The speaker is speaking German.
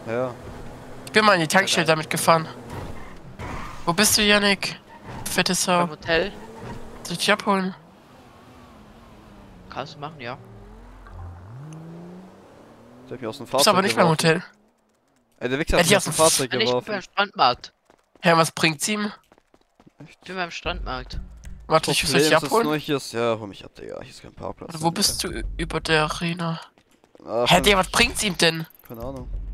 Ja. Ich bin mal in die Tankstelle damit gefahren. Wo bist du, Yannick? Fette Sau. Beim Hotel. Soll ich dich abholen? Kannst du machen, ja. Der hat mich aus dem Du Fahrzeug bist aber nicht beim geworfen. Hotel. Ey, der Wichser Er hat hat mich dich aus dem aus dem Fahrzeug Ich bin beim geworfen. Strandmarkt. Ja, was bringt's ihm? Ich bin beim Strandmarkt. Warte, ich soll dich Problem ist abholen? nur hier ist, ja, hol mich ab, Digga. Hier ist kein Parkplatz. Wo bist du über der Arena? Ach, Hä, Digga, was bringt's ihm denn? keine Ahnung.